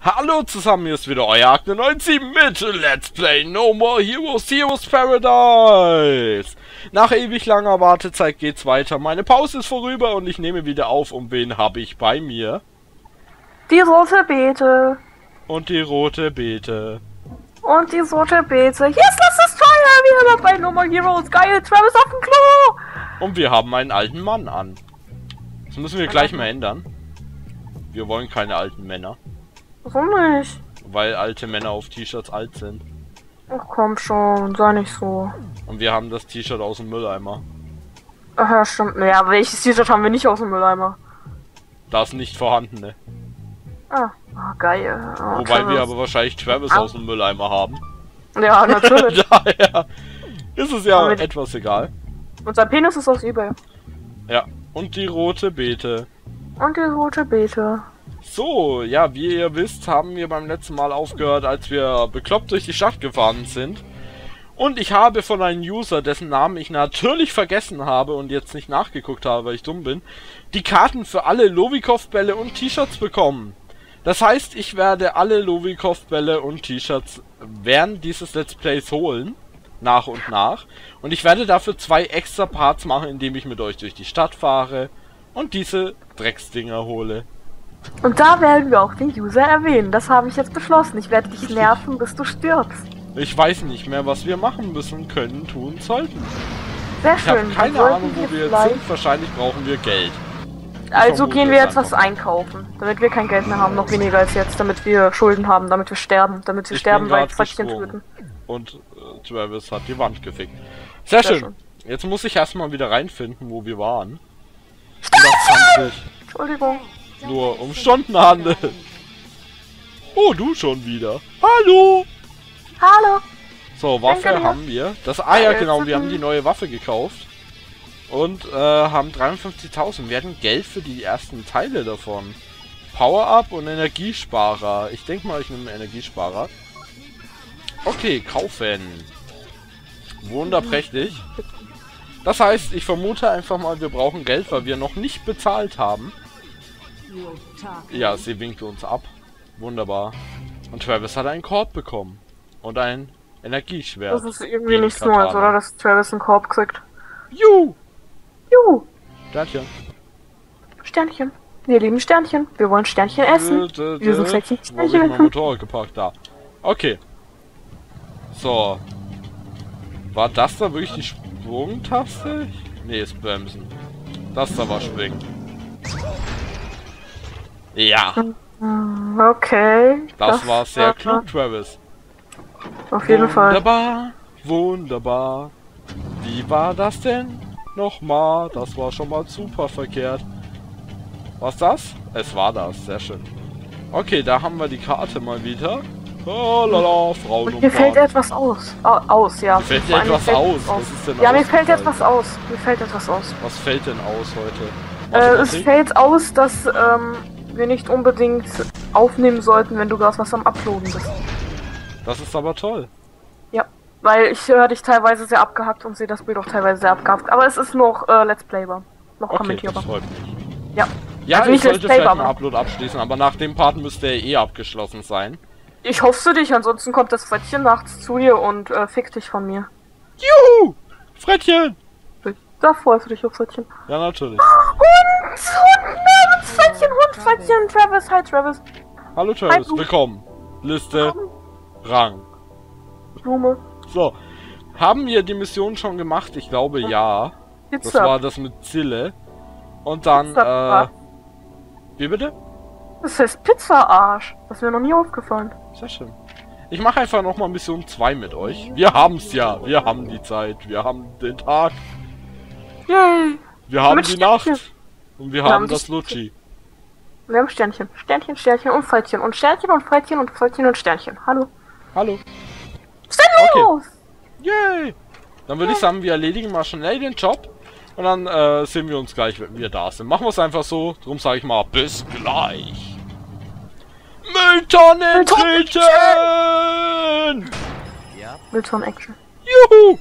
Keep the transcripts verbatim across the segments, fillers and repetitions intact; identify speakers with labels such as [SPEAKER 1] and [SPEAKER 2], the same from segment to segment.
[SPEAKER 1] Hallo zusammen, hier ist wieder euer Akne neunundsiebzig mit Let's Play No More Heroes, Heroes Paradise. Nach ewig langer Wartezeit geht's weiter. Meine Pause ist vorüber und ich nehme wieder auf. Und wen habe ich bei mir?
[SPEAKER 2] Die rote Beete.
[SPEAKER 1] Und die rote Beete.
[SPEAKER 2] Und die rote Beete. Yes, das ist teuer. Wir haben bei No More Heroes. Geil, Travis auf dem Klo.
[SPEAKER 1] Und wir haben einen alten Mann an. Das müssen wir gleich mal ändern. Wir wollen keine alten Männer.
[SPEAKER 2] Warum nicht?
[SPEAKER 1] Weil alte Männer auf T-Shirts alt sind.
[SPEAKER 2] Ach komm schon, sei nicht so.
[SPEAKER 1] Und wir haben das T-Shirt aus dem Mülleimer.
[SPEAKER 2] Ach ja, stimmt. Naja, welches T-Shirt haben wir nicht aus dem Mülleimer?
[SPEAKER 1] Das nicht vorhandene.
[SPEAKER 2] Ah, ah geil. Oh,
[SPEAKER 1] Wobei
[SPEAKER 2] Travis.
[SPEAKER 1] wir aber wahrscheinlich Travis
[SPEAKER 2] Ah.
[SPEAKER 1] aus dem Mülleimer haben.
[SPEAKER 2] Ja, natürlich.
[SPEAKER 1] Daher ist es ja
[SPEAKER 2] Damit-
[SPEAKER 1] etwas egal.
[SPEAKER 2] Und sein Penis ist aus eBay.
[SPEAKER 1] Ja, und die rote Beete.
[SPEAKER 2] Und die rote Beete.
[SPEAKER 1] So, ja, wie ihr wisst, haben wir beim letzten Mal aufgehört, als wir bekloppt durch die Stadt gefahren sind. Und ich habe von einem User, dessen Namen ich natürlich vergessen habe und jetzt nicht nachgeguckt habe, weil ich dumm bin, die Karten für alle Lovikov-Bälle und T-Shirts bekommen. Das heißt, ich werde alle Lovikov-Bälle und T-Shirts während dieses Let's Plays holen. Nach und nach. Und ich werde dafür zwei extra Parts machen, indem ich mit euch durch die Stadt fahre und diese Drecksdinger hole.
[SPEAKER 2] Und da werden wir auch den User erwähnen. Das habe ich jetzt beschlossen. Ich werde dich nerven, bis du stirbst.
[SPEAKER 1] Ich weiß nicht mehr, was wir machen müssen, können, tun, sollten.
[SPEAKER 2] Sehr
[SPEAKER 1] Ich habe
[SPEAKER 2] schön.
[SPEAKER 1] keine
[SPEAKER 2] sollten
[SPEAKER 1] Ahnung, wo wir jetzt
[SPEAKER 2] vielleicht-
[SPEAKER 1] sind. Wahrscheinlich brauchen wir Geld.
[SPEAKER 2] Also
[SPEAKER 1] vermute
[SPEAKER 2] gehen wir
[SPEAKER 1] es
[SPEAKER 2] jetzt was
[SPEAKER 1] einfach.
[SPEAKER 2] einkaufen, damit wir kein Geld mehr haben, noch weniger als jetzt, damit wir Schulden haben, damit wir sterben, damit wir
[SPEAKER 1] Ich
[SPEAKER 2] sterben,
[SPEAKER 1] bin
[SPEAKER 2] weil
[SPEAKER 1] grad
[SPEAKER 2] Frettchen
[SPEAKER 1] gesprungen.
[SPEAKER 2] töten.
[SPEAKER 1] Und äh, Travis hat die Wand gefickt. Sehr,
[SPEAKER 2] Sehr
[SPEAKER 1] schön.
[SPEAKER 2] schön.
[SPEAKER 1] Jetzt muss ich erstmal wieder reinfinden, wo wir waren. Und das handelt
[SPEAKER 2] Entschuldigung.
[SPEAKER 1] nur um Stunden handelt. Oh, du schon wieder. Hallo!
[SPEAKER 2] Hallo.
[SPEAKER 1] So, Waffe
[SPEAKER 2] Danke dir.
[SPEAKER 1] haben wir. Das, ah ja, genau, wir haben die neue Waffe gekauft. Und äh, haben dreiundfünfzigtausend. Wir hatten Geld für die ersten Teile davon. Power-Up und Energiesparer. Ich denke mal, ich nehme Energiesparer. Okay, kaufen. Wunderprächtig. Das heißt, ich vermute einfach mal, wir brauchen Geld, weil wir noch nicht bezahlt haben. Ja, sie winkt uns ab. Wunderbar. Und Travis hat einen Korb bekommen. Und ein Energieschwert.
[SPEAKER 2] Das ist irgendwie
[SPEAKER 1] Gegen
[SPEAKER 2] nichts Neues,
[SPEAKER 1] Katana.
[SPEAKER 2] oder? Dass Travis einen Korb kriegt.
[SPEAKER 1] Juhu!
[SPEAKER 2] Juhu.
[SPEAKER 1] Sternchen.
[SPEAKER 2] Sternchen. Wir lieben Sternchen. Wir wollen Sternchen essen. Wir sind Frettchen.
[SPEAKER 1] Wo hab ich
[SPEAKER 2] Sternchen
[SPEAKER 1] mein
[SPEAKER 2] essen.
[SPEAKER 1] Motorrad geparkt? Da. Okay. So. War das da wirklich die Sprungtaste? Nee, ist Bremsen. Das da war Springen. Ja,
[SPEAKER 2] Okay.
[SPEAKER 1] das, war sehr
[SPEAKER 2] war-
[SPEAKER 1] klug, Travis.
[SPEAKER 2] Auf jeden Fall.
[SPEAKER 1] Wunderbar, wunderbar. Wie war das denn? Nochmal, das war schon mal super verkehrt. Was das? Es war das, sehr schön. Okay, da haben wir die Karte mal wieder. Oh lala, Frauen
[SPEAKER 2] Und mir fällt
[SPEAKER 1] Bahn.
[SPEAKER 2] etwas aus. Au- aus, ja.
[SPEAKER 1] Fällt dir
[SPEAKER 2] Vor allem
[SPEAKER 1] etwas
[SPEAKER 2] fällt
[SPEAKER 1] aus?
[SPEAKER 2] etwas
[SPEAKER 1] Was ist denn
[SPEAKER 2] Ja, mir fällt
[SPEAKER 1] ausgefallen?
[SPEAKER 2] etwas aus. Mir fällt etwas aus.
[SPEAKER 1] Was fällt denn aus heute?
[SPEAKER 2] Äh, es
[SPEAKER 1] Mathematik?
[SPEAKER 2] fällt aus, dass ähm, wir nicht unbedingt aufnehmen sollten, wenn du gerade was am Uploaden bist.
[SPEAKER 1] Das ist aber toll.
[SPEAKER 2] Ja, weil ich höre dich teilweise sehr abgehackt und sehe das Bild auch teilweise sehr abgehackt. Aber es ist noch äh, Let's Playbar. Noch
[SPEAKER 1] Okay,
[SPEAKER 2] kommentierbar.
[SPEAKER 1] das freut mich.
[SPEAKER 2] Ja.
[SPEAKER 1] Ja,
[SPEAKER 2] Also
[SPEAKER 1] ich
[SPEAKER 2] nicht Let's
[SPEAKER 1] sollte
[SPEAKER 2] Play,
[SPEAKER 1] vielleicht einen
[SPEAKER 2] aber-
[SPEAKER 1] Upload abschließen, aber nach dem Part müsste er eh abgeschlossen sein.
[SPEAKER 2] Ich hoffe für dich, ansonsten kommt das Frettchen nachts zu dir und äh, fickt dich von mir.
[SPEAKER 1] Juhu! Frettchen!
[SPEAKER 2] Da freust du dich auf Frettchen.
[SPEAKER 1] Ja, natürlich.
[SPEAKER 2] Hund! Hund! Nein, Frettchen! Hund! Frettchen! Travis! Hi, Travis!
[SPEAKER 1] Hallo Travis,
[SPEAKER 2] Hi, du.
[SPEAKER 1] willkommen. Liste, Rang.
[SPEAKER 2] Blume.
[SPEAKER 1] So, haben wir die Mission schon gemacht? Ich glaube ja. Das
[SPEAKER 2] Pizza.
[SPEAKER 1] war das mit Zille. Und dann,
[SPEAKER 2] Pizza.
[SPEAKER 1] äh... Wie bitte?
[SPEAKER 2] Das heißt Pizza-Arsch. Das ist mir noch nie aufgefallen.
[SPEAKER 1] Sehr schön. Ich mache einfach nochmal Mission zwei mit euch. Wir haben's ja. Wir haben die Zeit. Wir haben den Tag.
[SPEAKER 2] Yay!
[SPEAKER 1] Wir haben
[SPEAKER 2] Mit
[SPEAKER 1] die
[SPEAKER 2] Sternchen.
[SPEAKER 1] Nacht. Und wir
[SPEAKER 2] Wir
[SPEAKER 1] haben
[SPEAKER 2] haben die
[SPEAKER 1] das Lutschi.
[SPEAKER 2] Wir haben Sternchen. Sternchen, Sternchen und Frettchen. Und Sternchen und Frettchen und Frettchen und Sternchen. Hallo.
[SPEAKER 1] Hallo.
[SPEAKER 2] Servus!
[SPEAKER 1] Yay! Dann würde ich sagen, wir erledigen mal schnell den Job. Und dann äh, sehen wir uns gleich, wenn wir da sind. Machen wir es einfach so. Drum sage ich mal, bis gleich. Mülltonnen treten!
[SPEAKER 2] Milton Action.
[SPEAKER 1] Juhu!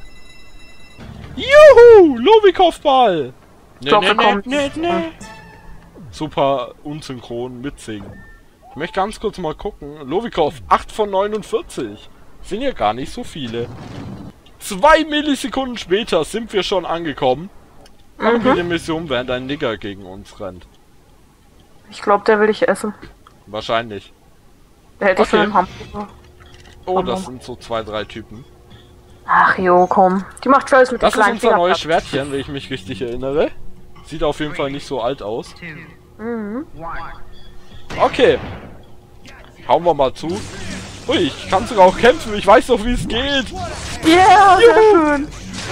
[SPEAKER 1] Juhu! Lovikov-Ball! Ne,
[SPEAKER 2] Doch,
[SPEAKER 1] ne,
[SPEAKER 2] wir
[SPEAKER 1] ne,
[SPEAKER 2] kommen.
[SPEAKER 1] ne, ne. Super unsynchron mitsingen. möchte ganz kurz mal gucken. Lovikov, acht von neunundvierzig. Sind ja gar nicht so viele. Zwei Millisekunden später sind wir schon angekommen. Machen wir
[SPEAKER 2] Mhm.
[SPEAKER 1] eine Mission, während ein Nigger gegen uns rennt.
[SPEAKER 2] Ich glaube, der will dich essen.
[SPEAKER 1] Wahrscheinlich.
[SPEAKER 2] Der hält dich für
[SPEAKER 1] Okay.
[SPEAKER 2] einen Hamburger.
[SPEAKER 1] Oh, das sind so zwei, drei Typen.
[SPEAKER 2] Ach jo, komm. Die macht Travis mit
[SPEAKER 1] Das
[SPEAKER 2] dem
[SPEAKER 1] ist
[SPEAKER 2] kleinen
[SPEAKER 1] unser
[SPEAKER 2] Finger.
[SPEAKER 1] neues Schwertchen, wenn ich mich richtig erinnere. Sieht auf jeden Fall nicht so alt aus.
[SPEAKER 2] Mhm.
[SPEAKER 1] Okay. Hauen wir mal zu. Ui, ich kann sogar auch kämpfen. Ich weiß doch, wie es geht.
[SPEAKER 2] Yeah, sehr schön.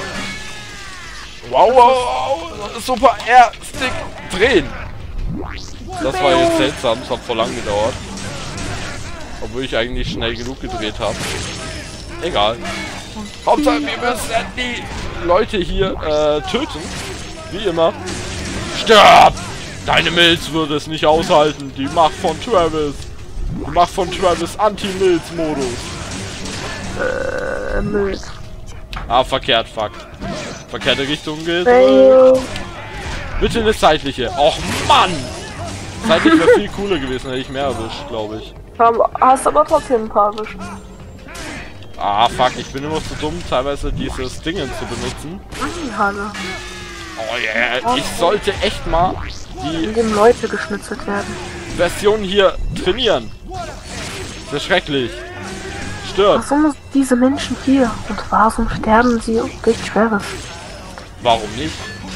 [SPEAKER 1] Wow, wow, wow. Super R-Stick drehen. Das war jetzt seltsam. Es hat voll lang gedauert. Obwohl ich eigentlich schnell genug gedreht habe. Egal. Hauptsache, wir müssen die Leute hier äh, töten. Wie immer. Stirb! Deine Milz würde es nicht aushalten. Die Macht von Travis. Die Macht von Travis Anti-Milz-Modus.
[SPEAKER 2] Äh, Müll.
[SPEAKER 1] Ah, verkehrt, fuck. Verkehrte Richtung geht.
[SPEAKER 2] Fail.
[SPEAKER 1] Bitte eine seitliche. Och, Mann! Seitlich wäre viel cooler gewesen, hätte ich mehr erwischt, glaube ich.
[SPEAKER 2] Hast aber trotzdem ein paar erwischt.
[SPEAKER 1] Ah, fuck, ich bin immer zu dumm, teilweise dieses Dingen zu benutzen.
[SPEAKER 2] Die Halle.
[SPEAKER 1] Oh yeah, ich sollte echt mal die
[SPEAKER 2] In dem Leute geschnitzelt werden.
[SPEAKER 1] Version hier trainieren. Sehr schrecklich. Stirb.
[SPEAKER 2] Warum sind diese Menschen hier? Und warum sterben sie durch Travis?
[SPEAKER 1] Warum nicht?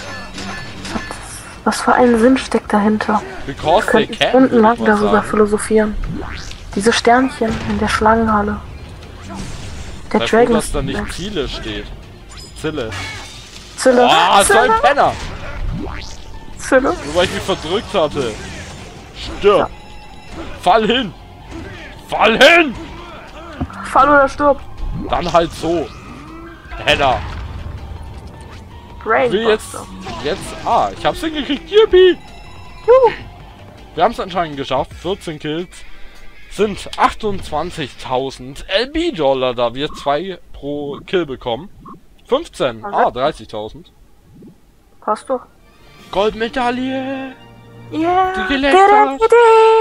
[SPEAKER 2] Was für einen Sinn steckt dahinter? Wir
[SPEAKER 1] Because they
[SPEAKER 2] könnten
[SPEAKER 1] can,
[SPEAKER 2] stundenlang
[SPEAKER 1] würde ich mal
[SPEAKER 2] darüber
[SPEAKER 1] sagen.
[SPEAKER 2] philosophieren. Diese Sternchen in der Schlangenhalle. Der
[SPEAKER 1] Sei froh,
[SPEAKER 2] Dragon
[SPEAKER 1] dass da nicht Ziele steht. Zille.
[SPEAKER 2] Zille.
[SPEAKER 1] Oh, so ein
[SPEAKER 2] Zille.
[SPEAKER 1] Penner!
[SPEAKER 2] Zille.
[SPEAKER 1] Nur weil ich mich verdrückt hatte. Stirb! Fall hin! Fall hin!
[SPEAKER 2] Fall oder stirb.
[SPEAKER 1] Dann halt so. Penner. Ich will jetzt...
[SPEAKER 2] Brainbuster.
[SPEAKER 1] Jetzt... Ah, ich hab's hingekriegt. Yippie!
[SPEAKER 2] Juhu.
[SPEAKER 1] Wir haben es anscheinend geschafft. vierzehn Kills. Sind achtundzwanzigtausend L B-Dollar, da wir zwei pro Kill bekommen. fünfzehn. Ah, dreißigtausend.
[SPEAKER 2] Passt doch.
[SPEAKER 1] Goldmedaille!
[SPEAKER 2] Yeah.
[SPEAKER 1] Die geleckt hast.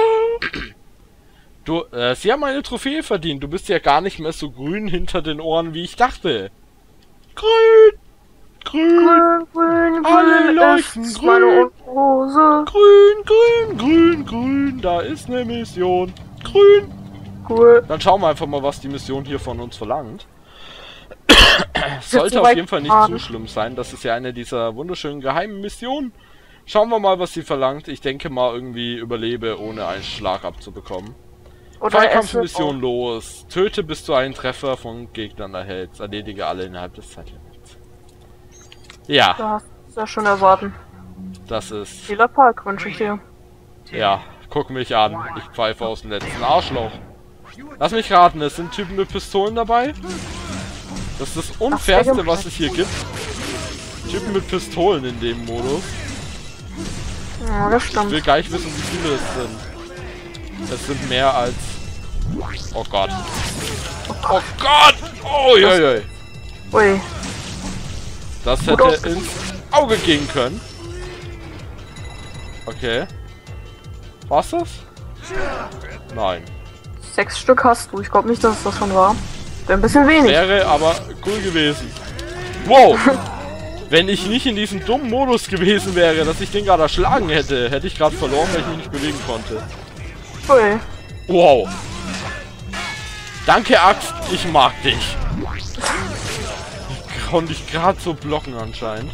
[SPEAKER 1] Du, äh, sie haben eine Trophäe verdient. Du bist ja gar nicht mehr so grün hinter den Ohren, wie ich dachte. Grün! Grün!
[SPEAKER 2] Grün, grün,
[SPEAKER 1] Alle
[SPEAKER 2] grün
[SPEAKER 1] leuchten
[SPEAKER 2] ist
[SPEAKER 1] grün.
[SPEAKER 2] meine Rose.
[SPEAKER 1] Grün, grün, grün, grün. Da ist eine Mission. Grün!
[SPEAKER 2] Cool.
[SPEAKER 1] Dann schauen wir einfach mal, was die Mission hier von uns verlangt. Sollte
[SPEAKER 2] so
[SPEAKER 1] auf
[SPEAKER 2] weit
[SPEAKER 1] jeden Fall nicht
[SPEAKER 2] fahren.
[SPEAKER 1] zu schlimm sein. Das ist ja eine dieser wunderschönen geheimen Missionen. Schauen wir mal, was sie verlangt. Ich denke mal, irgendwie überlebe, ohne einen Schlag abzubekommen.
[SPEAKER 2] Oder
[SPEAKER 1] Zweikampfmission los. Töte bis du einen Treffer von Gegnern erhältst. Erledige alle innerhalb des Zeitlimits. Ja,
[SPEAKER 2] Das ist ja schon erwarten.
[SPEAKER 1] das ist...
[SPEAKER 2] Viel Erfolg wünsche ich dir.
[SPEAKER 1] Ja, guck mich an. Ich pfeife aus dem letzten Arschloch. Lass mich raten, es sind Typen mit Pistolen dabei? Das ist das Unfairste, was es hier gibt. Typen mit Pistolen in dem Modus.
[SPEAKER 2] Ja, das
[SPEAKER 1] Ich will
[SPEAKER 2] stimmt.
[SPEAKER 1] gar nicht wissen, wie viele es sind. Es sind mehr als... Oh Gott. Oh Gott! Oh, je, je.
[SPEAKER 2] Ui.
[SPEAKER 1] Das
[SPEAKER 2] Gut
[SPEAKER 1] hätte
[SPEAKER 2] aus-
[SPEAKER 1] ins Auge gehen können. Okay. War's das? Nein.
[SPEAKER 2] Sechs Stück hast du. Ich glaube nicht, dass es das schon war. Wäre ein bisschen wenig.
[SPEAKER 1] Wäre aber cool gewesen. Wow! Wenn ich nicht in diesem dummen Modus gewesen wäre, dass ich den gerade erschlagen hätte, hätte ich gerade verloren, weil ich mich nicht bewegen konnte.
[SPEAKER 2] Ui.
[SPEAKER 1] Wow! Danke, Axt, ich mag dich. Ich konnte dich gerade so blocken anscheinend.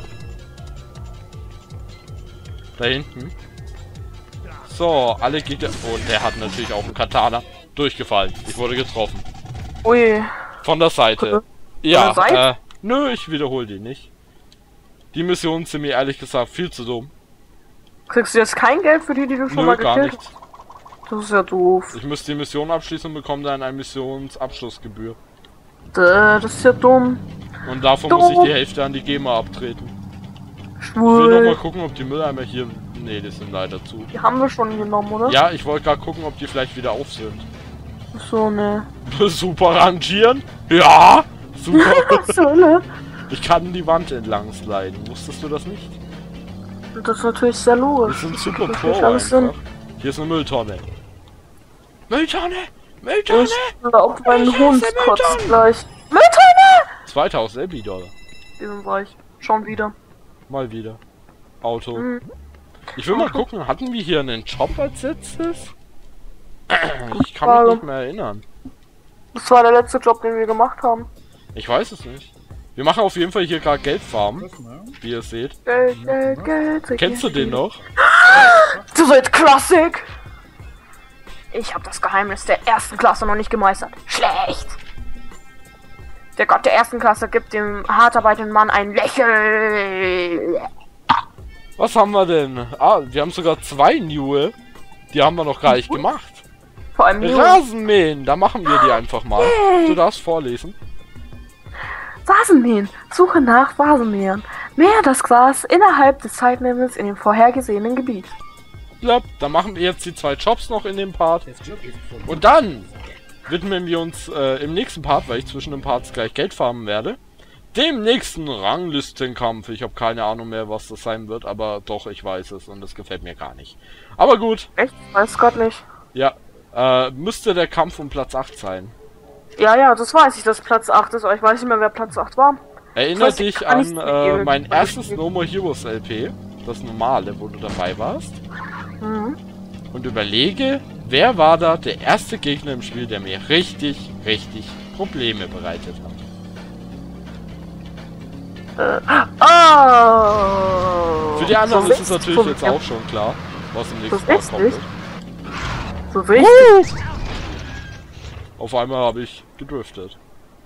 [SPEAKER 1] Da hinten. So, alle Gegner... Oh, der hat natürlich auch einen Katana. Durchgefallen. Ich wurde getroffen.
[SPEAKER 2] Ui.
[SPEAKER 1] Von der Seite.
[SPEAKER 2] Von
[SPEAKER 1] Ja,
[SPEAKER 2] der Seite?
[SPEAKER 1] äh... Nö, ich wiederhole die nicht. Die Missionen sind mir ehrlich gesagt viel zu dumm.
[SPEAKER 2] Kriegst du jetzt kein Geld für die, die du schon
[SPEAKER 1] Nö,
[SPEAKER 2] mal
[SPEAKER 1] gar
[SPEAKER 2] gekillt
[SPEAKER 1] nichts.
[SPEAKER 2] hast? Das ist ja doof.
[SPEAKER 1] Ich müsste die Mission abschließen und bekomme dann eine Missionsabschlussgebühr.
[SPEAKER 2] Däh, Das ist ja dumm.
[SPEAKER 1] Und davon
[SPEAKER 2] Dumm.
[SPEAKER 1] muss ich die Hälfte an die GEMA abtreten. Ich will noch mal
[SPEAKER 2] Schwul.
[SPEAKER 1] gucken, ob die Mülleimer hier... Nee, die sind leider zu.
[SPEAKER 2] Die haben wir schon genommen, oder?
[SPEAKER 1] Ja, ich wollte gerade gucken, ob die vielleicht wieder auf sind.
[SPEAKER 2] So, ne.
[SPEAKER 1] Super rangieren? Ja! Super!
[SPEAKER 2] So, ne.
[SPEAKER 1] Ich kann die Wand entlang sliden. Wusstest du das nicht?
[SPEAKER 2] Das ist natürlich sehr
[SPEAKER 1] Wir
[SPEAKER 2] logisch.
[SPEAKER 1] sind
[SPEAKER 2] Das
[SPEAKER 1] super
[SPEAKER 2] macht
[SPEAKER 1] pro
[SPEAKER 2] natürlich alles Sinn.
[SPEAKER 1] einfach. Hier ist eine Mülltonne. Mülltonne! Mülltonne!
[SPEAKER 2] Ich glaube, mein
[SPEAKER 1] Ich
[SPEAKER 2] Hund
[SPEAKER 1] hasse
[SPEAKER 2] kotzt
[SPEAKER 1] Mülltonnen.
[SPEAKER 2] gleich. Mülltonne!
[SPEAKER 1] zweitausend L B Dollar.
[SPEAKER 2] Die sind weich. Schon wieder.
[SPEAKER 1] Mal wieder. Auto.
[SPEAKER 2] Mhm.
[SPEAKER 1] Ich will mal gucken, hatten wir hier einen Job als letztes? Ich kann
[SPEAKER 2] Frage.
[SPEAKER 1] mich nicht mehr erinnern.
[SPEAKER 2] Das war der letzte Job, den wir gemacht haben.
[SPEAKER 1] Ich weiß es nicht. Wir machen auf jeden Fall hier gerade Geldfarmen, wie ihr seht.
[SPEAKER 2] Geld, Geld, Geld.
[SPEAKER 1] Kennst du den noch?
[SPEAKER 2] Du seid Klassik! Ich habe das Geheimnis der ersten Klasse noch nicht gemeistert. Schlecht! Der Gott der ersten Klasse gibt dem hart arbeitenden Mann ein Lächeln.
[SPEAKER 1] Was haben wir denn? Ah, wir haben sogar zwei Neue. Die haben wir noch gar nicht gemacht.
[SPEAKER 2] Vor allem New.
[SPEAKER 1] Rasenmähen, da machen wir die einfach mal. Du darfst vorlesen.
[SPEAKER 2] Vasenmähen. Suche nach Vasenmähern. Mähe das Gras innerhalb des Zeitlimits in dem vorhergesehenen Gebiet.
[SPEAKER 1] Glaub, da machen wir jetzt die zwei Jobs noch in dem Part. Und dann widmen wir uns äh, im nächsten Part, weil ich zwischen den Parts gleich Geld farmen werde, dem nächsten Ranglistenkampf. Ich habe keine Ahnung mehr, was das sein wird, aber doch, ich weiß es und das gefällt mir gar nicht. Aber gut.
[SPEAKER 2] Echt? Weiß Gott nicht.
[SPEAKER 1] Ja, äh, müsste der Kampf um Platz acht sein.
[SPEAKER 2] Ja, ja, das weiß ich, dass Platz acht ist, aber ich weiß nicht mehr, wer Platz acht war.
[SPEAKER 1] Erinner
[SPEAKER 2] weiß,
[SPEAKER 1] dich
[SPEAKER 2] kann ich
[SPEAKER 1] an
[SPEAKER 2] nicht
[SPEAKER 1] äh,
[SPEAKER 2] mit
[SPEAKER 1] mein
[SPEAKER 2] ihr-
[SPEAKER 1] erstes No More Heroes L P, das normale, wo du dabei warst,
[SPEAKER 2] Mhm.
[SPEAKER 1] und überlege, wer war da der erste Gegner im Spiel, der mir richtig, richtig Probleme bereitet hat.
[SPEAKER 2] Oh!
[SPEAKER 1] Für die anderen
[SPEAKER 2] So
[SPEAKER 1] ist es natürlich
[SPEAKER 2] richtig.
[SPEAKER 1] jetzt auch schon klar, was im nächsten
[SPEAKER 2] So
[SPEAKER 1] Part kommt.
[SPEAKER 2] richtig? So richtig.
[SPEAKER 1] Auf einmal habe ich gedriftet.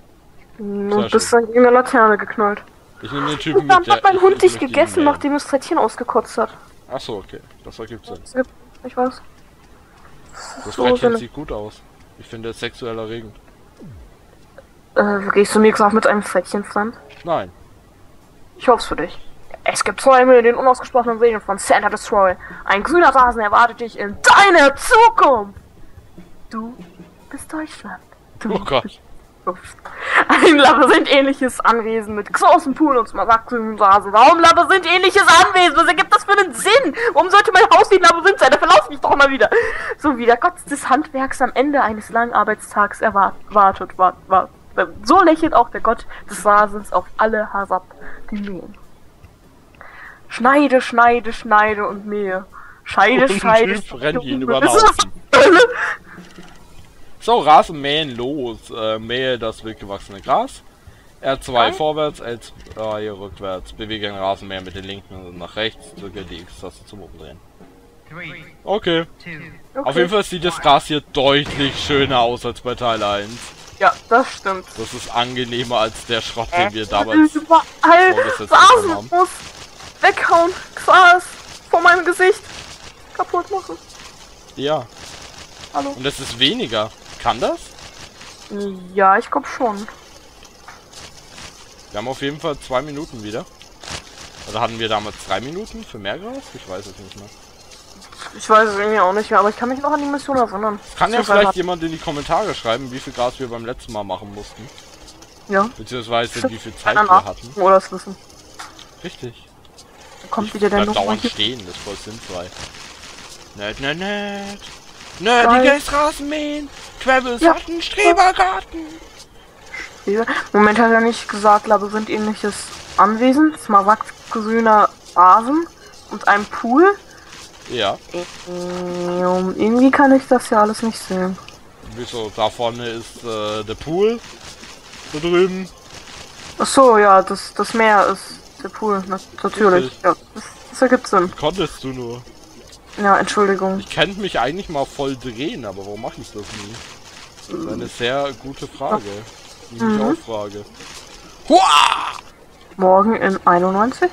[SPEAKER 2] Und bist dann gegen eine Laterne geknallt.
[SPEAKER 1] Ich nehme den Typen
[SPEAKER 2] Und dann
[SPEAKER 1] mit, der...
[SPEAKER 2] hat mein
[SPEAKER 1] ich-
[SPEAKER 2] Hund
[SPEAKER 1] ich
[SPEAKER 2] dich
[SPEAKER 1] möchte ihn
[SPEAKER 2] gegessen,
[SPEAKER 1] mähen.
[SPEAKER 2] nachdem das Frettchen ausgekotzt hat.
[SPEAKER 1] Achso, okay. Das ergibt Sinn.
[SPEAKER 2] Ich weiß.
[SPEAKER 1] Das
[SPEAKER 2] So,
[SPEAKER 1] Frettchen
[SPEAKER 2] Sinne.
[SPEAKER 1] sieht gut aus. Ich finde es sexuell erregend.
[SPEAKER 2] Äh, gehst du mir gesagt mit einem Frettchen fremd?
[SPEAKER 1] Nein.
[SPEAKER 2] Ich hoff's für dich. Es gibt Träume in den unausgesprochenen Wegen von Santa Destroy. Ein grüner Rasen erwartet dich in deiner Zukunft. Du bist Deutschland. Du
[SPEAKER 1] Oh Gott.
[SPEAKER 2] bist ein Labyrinth-ähnliches Anwesen mit großem Pool und wachsenden Rasen. Warum Labyrinth-ähnliches Anwesen? Was ergibt das für einen Sinn? Warum sollte mein Haus wie ein Labyrinth sein? Da verlauf mich doch mal wieder. So wie der Gott des Handwerks am Ende eines langen Arbeitstags erwartet. Wart, wart. So lächelt auch der Gott des Rasens auf alle herab, die mähen. Schneide, schneide, schneide und mähe. Scheide,
[SPEAKER 1] Und ein
[SPEAKER 2] scheide.
[SPEAKER 1] Typ rennt ihn über den
[SPEAKER 2] Was ist das?
[SPEAKER 1] Haufen. So, Rasen mähen los. Äh, mähe das wildgewachsene Gras. R zwei vorwärts, L zwei rückwärts. Bewege den Rasenmäher mit den linken und nach rechts. Drücke die X-Taste zum Umdrehen. Okay.
[SPEAKER 2] Okay.
[SPEAKER 1] Auf jeden Fall sieht das Gras hier deutlich schöner aus als bei Teil eins.
[SPEAKER 2] Ja, das stimmt.
[SPEAKER 1] Das ist angenehmer als der Schrott, den wir damals
[SPEAKER 2] Überall
[SPEAKER 1] vorgesetzt
[SPEAKER 2] Rasen
[SPEAKER 1] bekommen haben.
[SPEAKER 2] muss weghauen. Gras vor meinem Gesicht kaputt machen.
[SPEAKER 1] Ja.
[SPEAKER 2] Hallo.
[SPEAKER 1] Und es ist weniger. Kann das?
[SPEAKER 2] Ja, ich glaube schon.
[SPEAKER 1] Wir haben auf jeden Fall zwei Minuten wieder. Oder hatten wir damals drei Minuten für mehr Gras? Ich weiß es nicht mehr.
[SPEAKER 2] Ich weiß es irgendwie auch nicht mehr, aber ich kann mich noch an die Mission erinnern.
[SPEAKER 1] Kann ja
[SPEAKER 2] Beziehungsweise
[SPEAKER 1] vielleicht
[SPEAKER 2] hat-
[SPEAKER 1] jemand in die Kommentare schreiben, wie viel Gras wir beim letzten Mal machen mussten.
[SPEAKER 2] Ja.
[SPEAKER 1] Beziehungsweise wie viel Zeit
[SPEAKER 2] Keiner
[SPEAKER 1] wir hatten.
[SPEAKER 2] nachgucken oder das wissen.
[SPEAKER 1] Richtig.
[SPEAKER 2] Da kommt
[SPEAKER 1] Ich
[SPEAKER 2] wieder der
[SPEAKER 1] bleib
[SPEAKER 2] Nummer
[SPEAKER 1] dauernd
[SPEAKER 2] hier.
[SPEAKER 1] stehen, das ist voll sinnfrei. Nerd, nerd, nerd. Nerdiges Rasenmähen. Travels
[SPEAKER 2] Ja.
[SPEAKER 1] hat einen Strebergarten.
[SPEAKER 2] Moment, hat er nicht gesagt, Labyrinth-ähnliches Anwesen, smaragdgrüner Rasen und ein Pool?
[SPEAKER 1] Ja.
[SPEAKER 2] Ähm, Irgendwie kann ich das ja alles nicht sehen.
[SPEAKER 1] Wieso? Da vorne ist äh, der Pool. Da drüben.
[SPEAKER 2] Ach so, ja, das, das Meer ist der Pool, na, natürlich.
[SPEAKER 1] Richtig.
[SPEAKER 2] Ja, das, das ergibt Sinn.
[SPEAKER 1] Konntest du nur.
[SPEAKER 2] Ja, Entschuldigung.
[SPEAKER 1] Ich könnte mich eigentlich mal voll drehen, aber warum mache ich das nie? Das ist eine sehr gute Frage. Die ich mich
[SPEAKER 2] Mhm.
[SPEAKER 1] auch frage. Huah!
[SPEAKER 2] Morgen in einundneunzig?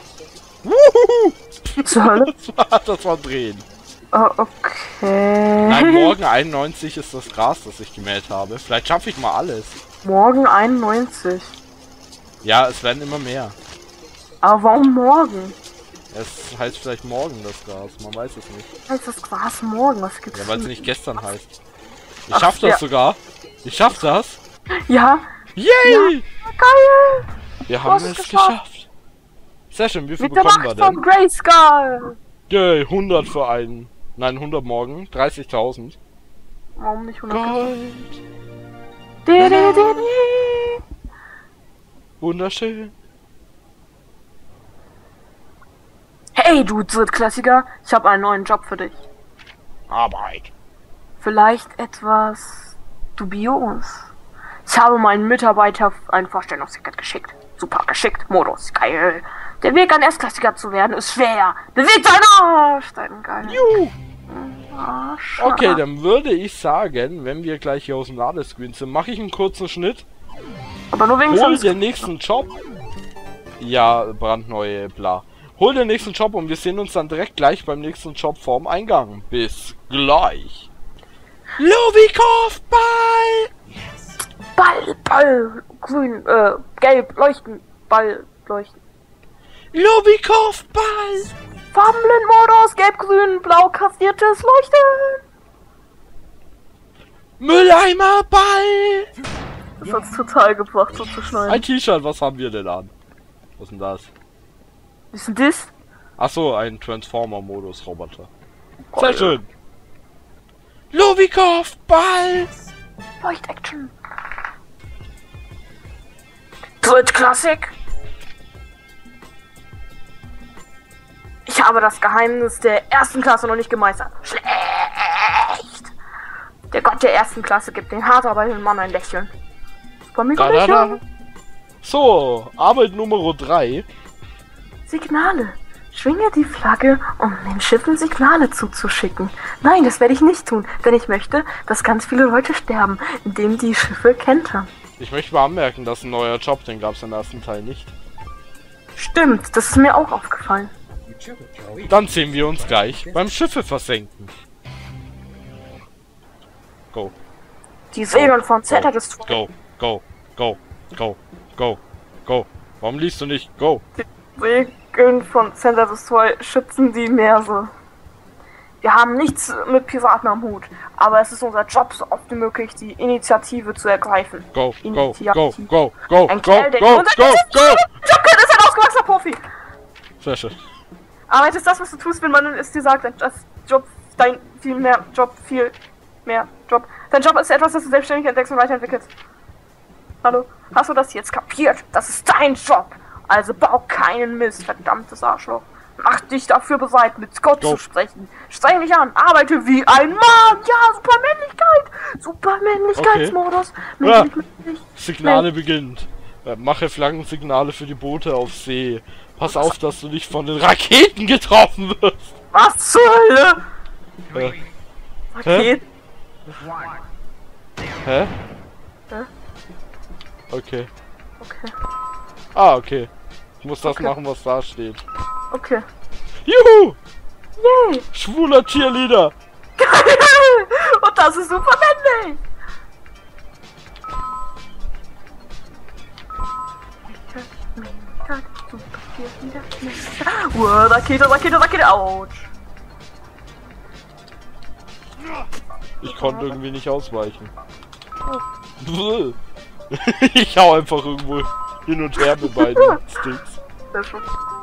[SPEAKER 1] Wuhu!
[SPEAKER 2] Zur Hölle?
[SPEAKER 1] Das war, das war drehen.
[SPEAKER 2] Oh, okay.
[SPEAKER 1] Nein, morgen einundneunzig ist das Gras, das ich gemäht habe. Vielleicht schaffe ich mal alles.
[SPEAKER 2] Morgen einundneunzig.
[SPEAKER 1] Ja, es werden immer mehr.
[SPEAKER 2] Aber warum morgen?
[SPEAKER 1] Es heißt vielleicht morgen das Gras, man weiß es nicht.
[SPEAKER 2] Heißt das Gras morgen? Was gibt's
[SPEAKER 1] Ja, weil es
[SPEAKER 2] denn?
[SPEAKER 1] nicht gestern heißt. Ich
[SPEAKER 2] Ach,
[SPEAKER 1] schaff das
[SPEAKER 2] ja.
[SPEAKER 1] sogar. Ich schaff das.
[SPEAKER 2] Ja,
[SPEAKER 1] Yay!
[SPEAKER 2] geil!
[SPEAKER 1] Wir
[SPEAKER 2] Du
[SPEAKER 1] haben
[SPEAKER 2] hast
[SPEAKER 1] es
[SPEAKER 2] es geschafft.
[SPEAKER 1] geschafft. Sehr schön, wie viel
[SPEAKER 2] Mit der
[SPEAKER 1] bekommen wir
[SPEAKER 2] Macht von
[SPEAKER 1] denn?
[SPEAKER 2] Grayskull!
[SPEAKER 1] Yay, hundert für einen. Nein, hundert morgen. dreißigtausend.
[SPEAKER 2] Warum nicht
[SPEAKER 1] Gold.
[SPEAKER 2] De, de, de, de.
[SPEAKER 1] Wunderschön.
[SPEAKER 2] Hey, du Drittklassiker, ich habe einen neuen Job für dich.
[SPEAKER 1] Arbeit.
[SPEAKER 2] Vielleicht etwas dubios. Ich habe meinen Mitarbeiter ein Vorstellungsticket geschickt. Super geschickt, Modus, geil. Der Weg, ein Erstklassiker zu werden, ist schwer. Bewegt deinen Arsch, dein geil.
[SPEAKER 1] Juhu.
[SPEAKER 2] Arsch.
[SPEAKER 1] Okay, dann würde ich sagen, wenn wir gleich hier aus dem Ladescreen sind, mache ich einen kurzen Schnitt.
[SPEAKER 2] Aber nur wegen
[SPEAKER 1] Hol den nächsten Job. Ja, brandneue, bla. Hol den nächsten Job und wir sehen uns dann direkt gleich beim nächsten Job vorm Eingang. Bis gleich. Lovikov Ball!
[SPEAKER 2] Ball, Ball, grün, äh, gelb, leuchten, Ball, leuchten.
[SPEAKER 1] Lovikov Ball!
[SPEAKER 2] Farbenblindmodus, gelb, grün, blau, kassiertes Leuchten.
[SPEAKER 1] Mülleimer Ball!
[SPEAKER 2] Das hat's total gebracht, so zu schneiden.
[SPEAKER 1] Ein T-Shirt, was haben wir denn an? Was ist denn das?
[SPEAKER 2] Was ist denn das?
[SPEAKER 1] Achso, ein Transformer-Modus-Roboter. Sehr schön. Lovikov Ball!
[SPEAKER 2] Leucht-Action. Drittklassik. Ich habe das Geheimnis der ersten Klasse noch nicht gemeistert. Schlecht. Der Gott der ersten Klasse gibt den hart arbeitenden Mann ein Lächeln. Super mega
[SPEAKER 1] Da, da, da.
[SPEAKER 2] Lächeln.
[SPEAKER 1] So, Arbeit Nummer drei.
[SPEAKER 2] Signale. Schwinge die Flagge, um den Schiffen Signale zuzuschicken. Nein, das werde ich nicht tun, denn ich möchte, dass ganz viele Leute sterben, indem die Schiffe kentern.
[SPEAKER 1] Ich möchte mal anmerken, dass ein neuer Job, den gab es im ersten Teil nicht.
[SPEAKER 2] Stimmt, das ist mir auch aufgefallen.
[SPEAKER 1] Dann sehen wir uns gleich beim Schiffe versenken. Go,
[SPEAKER 2] Die Segeln von Zeta des
[SPEAKER 1] go, go, go, go, go, go. Warum liest du nicht? Go.
[SPEAKER 2] Segeln von Center Destroy schützen die Meere. Wir haben nichts mit Piraten am Hut, aber es ist unser Job, so oft wie möglich die Initiative zu ergreifen.
[SPEAKER 1] Go, go, go,
[SPEAKER 2] Initiative.
[SPEAKER 1] go, go,
[SPEAKER 2] Ein
[SPEAKER 1] go,
[SPEAKER 2] Kerl, der
[SPEAKER 1] go, go,
[SPEAKER 2] unser
[SPEAKER 1] go.
[SPEAKER 2] Jobkind ist ein ausgewachsener Profi.
[SPEAKER 1] Sehr schön.
[SPEAKER 2] Arbeit ist das, was du tust, wenn man es dir sagt, dein Job, dein viel mehr Job, viel mehr Job. Dein Job ist etwas, das du selbstständig entdeckst und weiterentwickelst. Hallo? Hast du das jetzt kapiert? Das ist dein Job. Also bau keinen Mist, verdammtes Arschloch. Mach dich dafür bereit, mit Gott
[SPEAKER 1] Go.
[SPEAKER 2] zu sprechen. Streng dich an, arbeite wie ein Mann. Ja, super Männlichkeit. Super Männlichkeitsmodus.
[SPEAKER 1] Ja.
[SPEAKER 2] Männlich, männlich.
[SPEAKER 1] Signale beginnt. Äh, Mache Flaggensignale für die Boote auf See. Pass auf, dass du nicht von den Raketen getroffen wirst.
[SPEAKER 2] Was zur Hölle?
[SPEAKER 1] Äh,
[SPEAKER 2] Okay.
[SPEAKER 1] hä?
[SPEAKER 2] Hä?
[SPEAKER 1] Okay.
[SPEAKER 2] Okay.
[SPEAKER 1] Ah, okay. Ich muss das
[SPEAKER 2] Okay.
[SPEAKER 1] machen, was da steht.
[SPEAKER 2] Okay.
[SPEAKER 1] Juhu!
[SPEAKER 2] Yay.
[SPEAKER 1] Schwuler Cheerleader!
[SPEAKER 2] Geil. Und das ist super männlich. Wow, Rakete, Rakete, Rakete, ouch.
[SPEAKER 1] Ich konnte irgendwie nicht ausweichen. Ich hau einfach irgendwo hin und her mit beiden Sticks.
[SPEAKER 2] Sehr schön.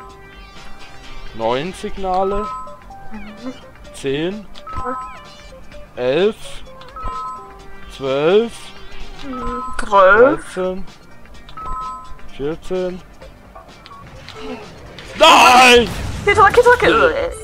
[SPEAKER 1] Neun Signale. Zehn. Elf. Zwölf.
[SPEAKER 2] Zwölf.
[SPEAKER 1] dreizehn. vierzehn. Nein!
[SPEAKER 2] Rakete, Rakete, Rakete.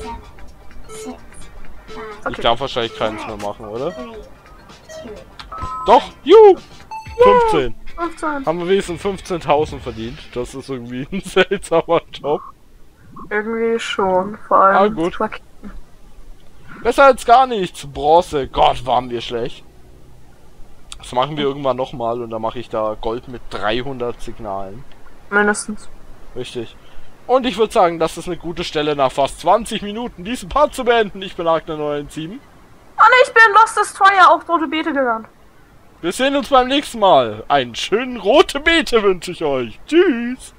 [SPEAKER 1] Ich darf wahrscheinlich keins mehr machen, oder? Doch! Juhu! fünfzehn.
[SPEAKER 2] fünfzehn.
[SPEAKER 1] Haben wir wenigstens fünfzehntausend verdient. Das ist irgendwie ein seltsamer Job.
[SPEAKER 2] Irgendwie schon, vor allem.
[SPEAKER 1] Ah, gut.
[SPEAKER 2] Raketen.
[SPEAKER 1] Besser als gar nichts. Bronze. Gott, waren wir schlecht. Das machen wir irgendwann nochmal und dann mache ich da Gold mit dreihundert Signalen.
[SPEAKER 2] Mindestens.
[SPEAKER 1] Richtig. Und ich würde sagen, das ist eine gute Stelle, nach fast zwanzig Minuten diesen Part zu beenden. Ich bin Agner neun sieben.
[SPEAKER 2] Und ich bin Lost Destroyer, auch Rote Beete genannt.
[SPEAKER 1] Wir sehen uns beim nächsten Mal. Einen schönen rote Beete wünsche ich euch. Tschüss.